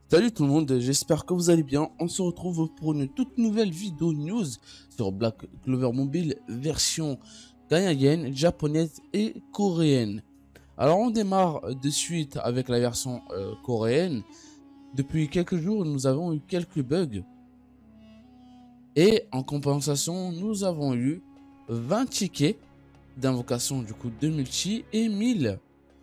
Salut tout le monde, j'espère que vous allez bien. On se retrouve pour une toute nouvelle vidéo news sur Black Clover Mobile version canadienne, japonaise et coréenne. Alors on démarre de suite avec la version coréenne. Depuis quelques jours, nous avons eu quelques bugs. Et en compensation, nous avons eu 20 tickets d'invocation du coup de multi et 1000.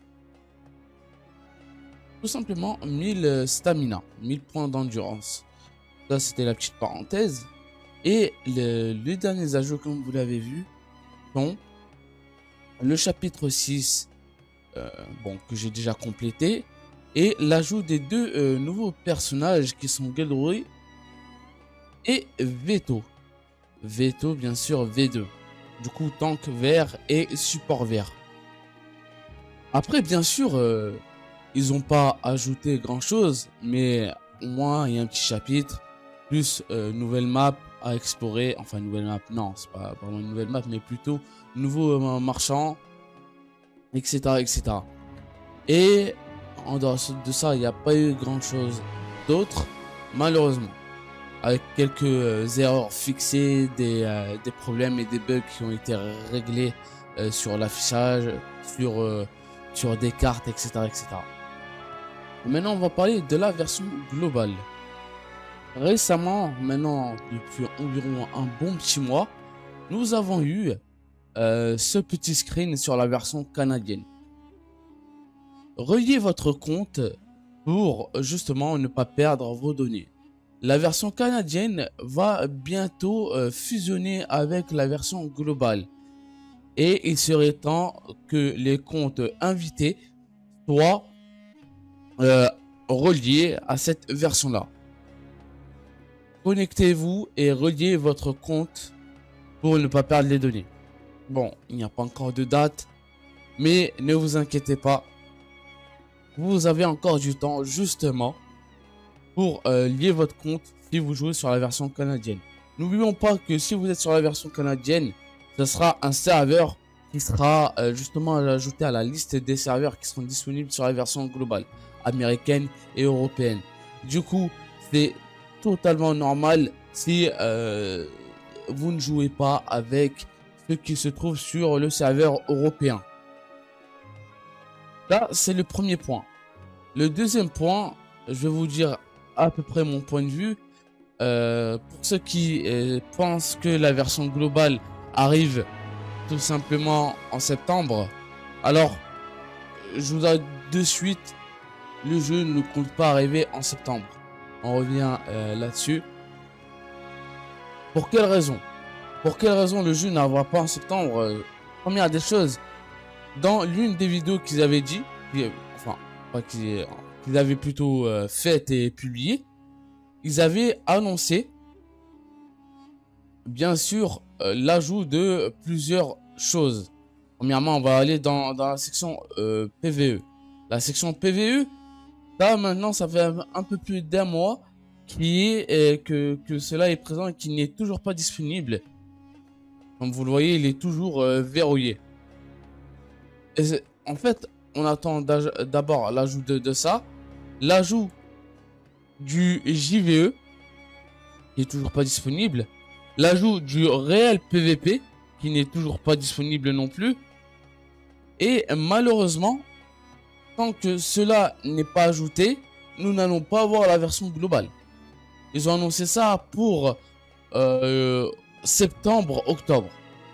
Tout simplement 1000 stamina, 1000 points d'endurance. Ça c'était la petite parenthèse. Et les derniers ajouts comme vous l'avez vu sont le chapitre 6 que j'ai déjà complété. Et l'ajout des deux nouveaux personnages qui sont Gelroy et Veto. Veto bien sûr V2. Du coup tank vert et support vert. Après bien sûr... ils n'ont pas ajouté grand chose, mais au moins il y a un petit chapitre, plus nouvelle map à explorer. Enfin, nouvelle map, non, c'est pas vraiment une nouvelle map, mais plutôt nouveau marchand, etc. etc. Et en dehors de ça, il n'y a pas eu grand chose d'autre, malheureusement. Avec quelques erreurs fixées, des problèmes et des bugs qui ont été réglés sur l'affichage, sur des cartes, etc. etc. Maintenant, on va parler de la version globale. Récemment, maintenant, depuis environ un bon petit mois, nous avons eu ce petit screen sur la version canadienne. Reliez votre compte pour justement ne pas perdre vos données. La version canadienne va bientôt fusionner avec la version globale. Et il serait temps que les comptes invités soient relié à cette version là. Connectez-vous et reliez votre compte pour ne pas perdre les données. Bon, il n'y a pas encore de date, mais ne vous inquiétez pas, vous avez encore du temps justement pour lier votre compte si vous jouez sur la version canadienne. N'oublions pas que si vous êtes sur la version canadienne, ce sera un serveur qui sera justement ajouté à la liste des serveurs qui seront disponibles sur la version globale, américaine et européenne. Du coup, c'est totalement normal si vous ne jouez pas avec ceux qui se trouvent sur le serveur européen. Là, c'est le premier point. Le deuxième point, je vais vous dire à peu près mon point de vue. Pour ceux qui pensent que la version globale arrive tout simplement en septembre, alors je vous dis de suite, le jeu ne compte pas arriver en septembre. On revient là-dessus. Pour quelle raison? Pour quelle raison le jeu n'arrivera pas en septembre? Première des choses, dans l'une des vidéos qu'ils avaient dit, enfin, pas qu'ils avaient plutôt fait et publié, ils avaient annoncé, bien sûr, l'ajout de plusieurs choses. Premièrement, on va aller dans la section PVE. La section PVE, là maintenant, ça fait un peu plus d'un mois que cela est présent et qu'il n'est toujours pas disponible. Comme vous le voyez, il est toujours verrouillé. Et en fait, on attend d'abord l'ajout de ça, l'ajout du JVE qui est toujours pas disponible, l'ajout du réel PVP qui n'est toujours pas disponible non plus, et malheureusement, tant que cela n'est pas ajouté, nous n'allons pas avoir la version globale. Ils ont annoncé ça pour septembre, octobre.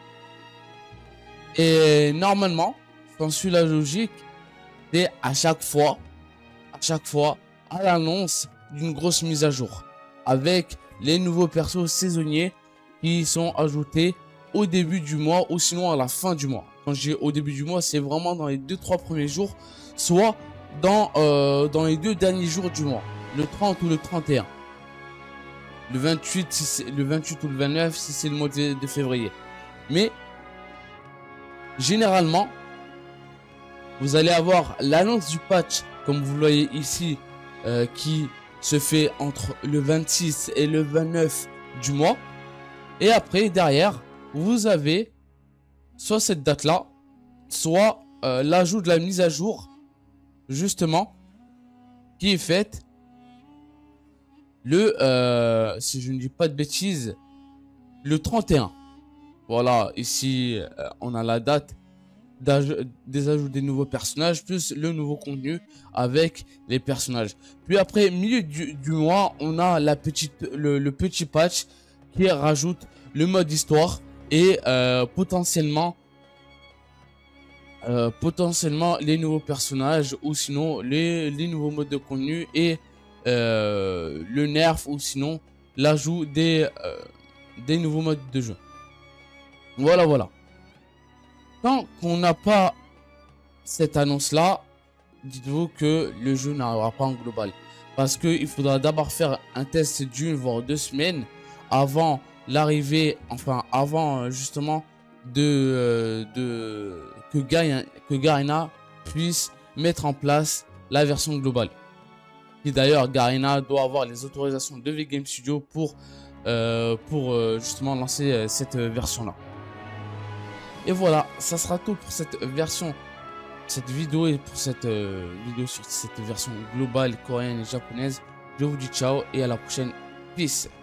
Et normalement, quand suit la logique, c'est à chaque fois, à l'annonce d'une grosse mise à jour. Avec les nouveaux persos saisonniers qui sont ajoutés au début du mois ou sinon à la fin du mois. Quand je dis au début du mois, c'est vraiment dans les 2-3 premiers jours, soit dans les 2 derniers jours du mois, le 30 ou le 31. Le 28, si le 28 ou le 29 si c'est le mois de février. Mais généralement, vous allez avoir l'annonce du patch, comme vous le voyez ici, qui se fait entre le 26 et le 29 du mois. Et après, derrière, vous avez soit cette date-là, soit l'ajout de la mise à jour, justement, qui est faite si je ne dis pas de bêtises, le 31. Voilà, ici, on a la date des ajouts des nouveaux personnages, plus le nouveau contenu avec les personnages. Puis après, milieu du mois, on a le petit patch qui rajoute le mode histoire et potentiellement les nouveaux personnages ou sinon les nouveaux modes de contenu et le nerf ou sinon l'ajout des nouveaux modes de jeu. Voilà, voilà. Tant qu'on n'a pas cette annonce-là, dites-vous que le jeu n'arrivera pas en global. Parce qu'il faudra d'abord faire un test d'une voire 2 semaines avant l'arrivée, enfin avant justement que Garena puisse mettre en place la version globale. Et d'ailleurs, Garena doit avoir les autorisations de V-Game Studio pour justement lancer cette version-là. Et voilà, ça sera tout pour cette vidéo et pour cette vidéo sur cette version globale coréenne et japonaise. Je vous dis ciao et à la prochaine. Peace.